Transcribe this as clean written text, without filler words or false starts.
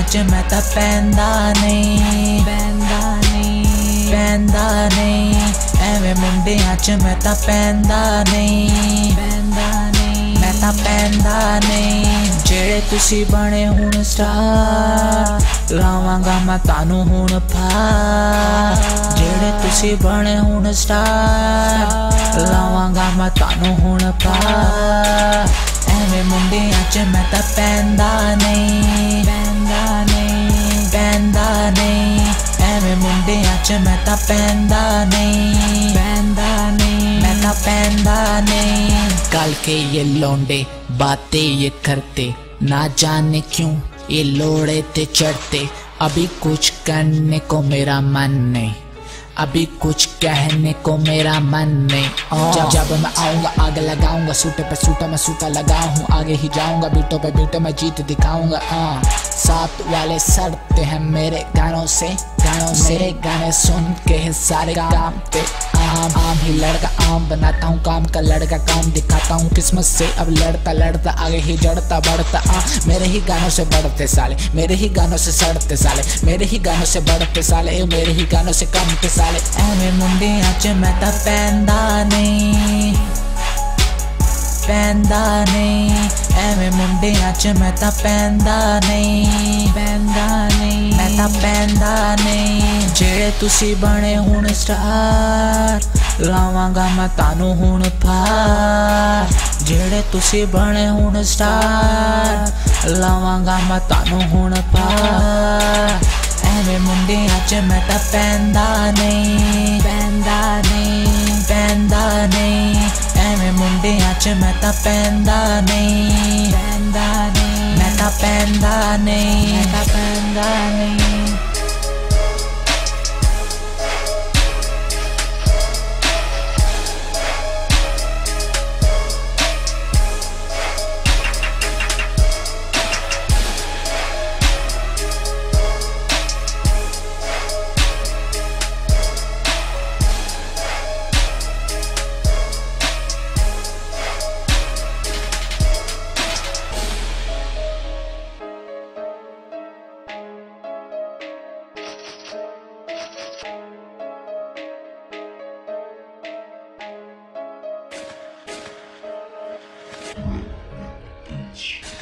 च मैं तां पैंदा नहीं, पैंदा नहीं। एवें मुंडियां च मैं तां पैंदा नहीं, मैं तां पैंदा नहीं। जेड़े तुसी बने हुण स्टार लावांगा मैं तानू हुण फार। जेड़े तुसी बने हुण स्टार लावांगा मैं तानू हुण फार। एवें मुंडियां च मैं तां पैंदा नहीं, पैंदा नहीं। एवें मुंडियां च मैं तां पैंदा नहीं, मैं तां पैंदा नहीं। कल के ये लौंडे बातें ये करते, ना जाने क्यों ये लोड़े ते चढ़ते। अभी कुछ करने को मेरा मन नहीं, अभी कुछ कहने को मेरा मन नहीं। जब मैं आऊंगा आगे लगाऊंगा, सूटे पे सूटा मैं सूटा लगा हूँ। आगे ही जाऊंगा बीटों पे बीटों में जीत दिखाऊंगा। साथ वाले सड़ते हैं मेरे गानों से, मेरे गाने सुन के सारे काम पे आम ही लड़का आम बनाता हूँ। काम का लड़का काम दिखाता हूँ। किस्मत से अब लड़ता लड़ता आगे ही जड़ता बढ़ता। मेरे ही गानों से बढ़ते साले, मेरे ही गानों से सड़ते साले, मेरे ही गानों से बढ़ते साले, मेरे ही गानों से कमते साले। एवें मुंडियां च मैं तां पैंदा नहीं, पैंदा नहीं। एवें मुंडियां च मैं तां पैंदा नहीं, मैं तां पैंदा नहीं। जेड़े तुसी बने हुण स्टार लावांगा मैं तानू हुण फार। जेड़े तुसी बने हुण स्टार लावांगा मैं तानू हुण फार। एवें मुंडियां च मैं तां पैंदा नहीं, पैंदा नहीं। एवें मुंडियां च मैं तां पैंदा नहीं, मैं तां पैंदा नहीं। Revenge.